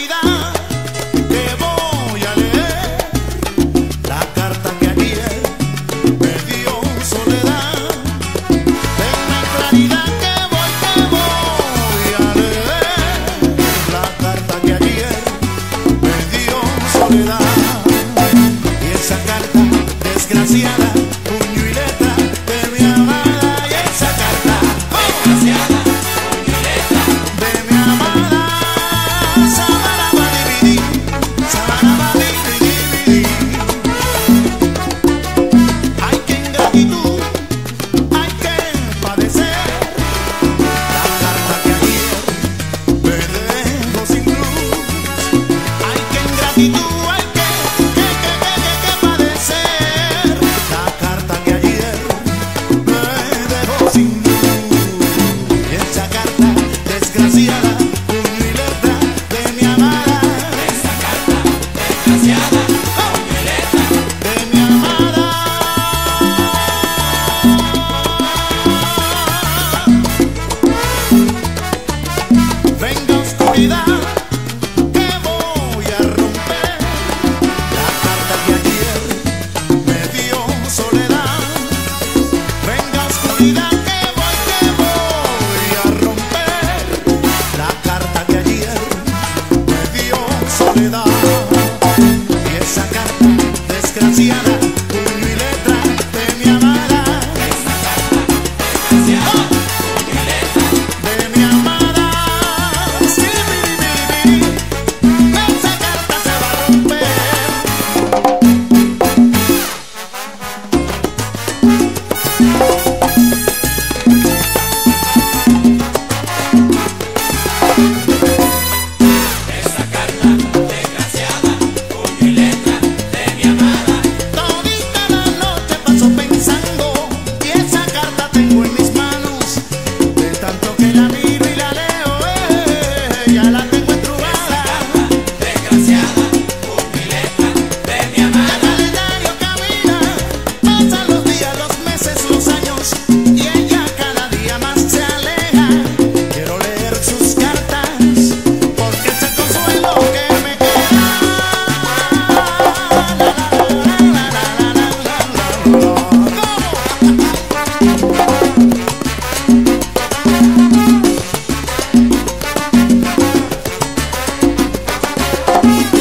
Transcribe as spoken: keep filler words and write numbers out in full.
oscuridad te voy a leer la carta que ayer me dio soledad. En la claridad que voy, te voy a leer la carta que ayer me dio soledad. Y esa carta desgraciada, puño y letra de mi amada. Y esa carta desgraciada, puño y letra de mi amada. Sabana va a dividir, sabana va a dividir. Hay que ingratitud, hay que padecer la carta que ayer me dejó sin luz. Hay que ingratitud, hay que, que, que, que, que, que padecer la carta que ayer me dejó sin luz. Y esa carta desgraciada, puño y letra de mi amada. Esa carta desgraciada, puño y letra de mi amada. Venga oscuridad, que voy a romper la carta que ayer me dio soledad. Venga oscuridad, que voy, que voy a romper la carta que ayer me dio soledad. Y esa carta desgraciada, puño y letra de mi amada. Esa carta desgraciada, puño y letra de mi amada. Sí, mi, mi, mi, esa carta se va a romper. Esa carta desgraciada, puño y letra de mi amada. Todita la noche paso pensando, y esa carta tengo en mis manos. De tanto que la miro y la leo, eh, ya la tengo entrubada. Desgraciada, puño y letra de mi amada. El calendario camina, pasan los días, los meses, los años, y ella cada día más se aleja. Quiero leer sus cartas, porque es el consuelo que me queda. La, la, la, la, la, la, la, la, la, la. ¿Cómo?